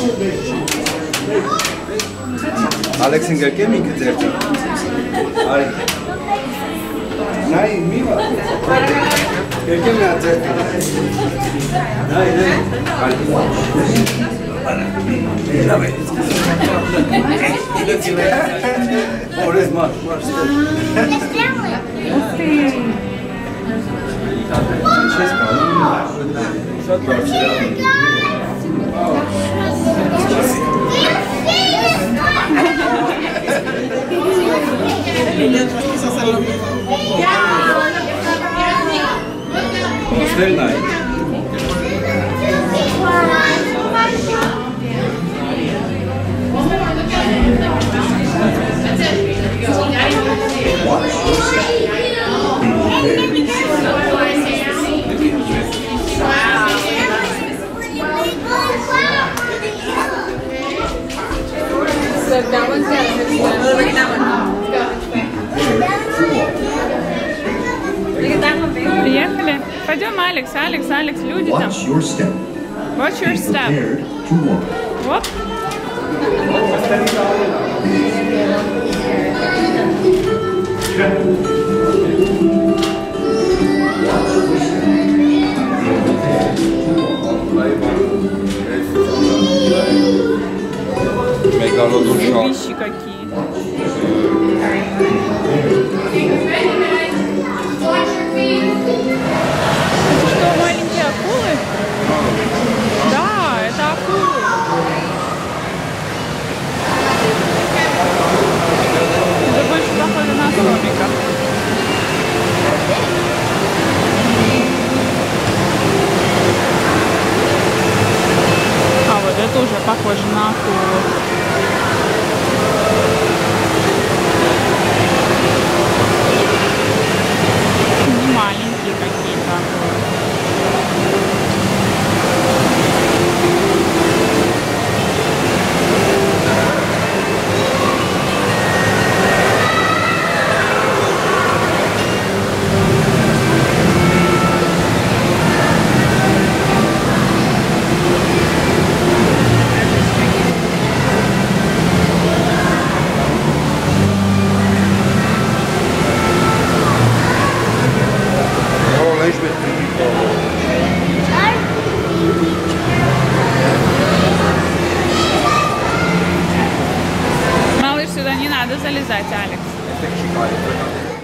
Alex în gălche mică țerță. Are. N-ai mică? Gălche mea țerță. N-ai. Are. Da, băi. Orez mari. Ce scală? Să doar Very nice. So that one's good. Look at that one. Приехали? Пойдем, Алекс, люди там. Watch your step. Watch your step. Prepared to walk. Оп. Вещи какие. Это что, маленькие акулы? Да, это акулы. Это больше похоже на сомика. А вот это уже похоже на акулу. Маленькие какие-то. Малыш, сюда не надо залезать, Алекс.